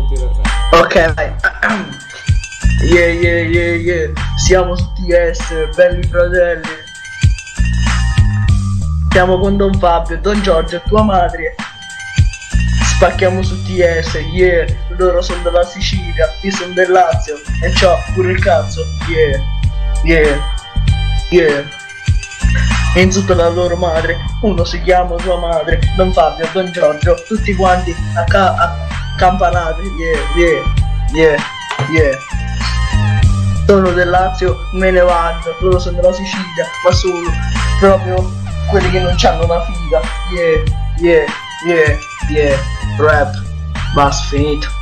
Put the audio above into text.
Ok, vai. Yeah. Siamo su TS, belli fratelli. Siamo con Don Fabio, Don Giorgio e tua madre. Spacchiamo su TS, yeah. Loro sono della Sicilia, io sono del Lazio e c'ho pure il cazzo, yeah. E insulto la loro madre, uno si chiama tua madre, Don Fabio, Don Giorgio, tutti quanti a campanate, yeah. Sono del Lazio, me ne vado, loro sono della Sicilia, ma sono proprio quelli che non c'hanno una figa, yeah, rap, basta, finito.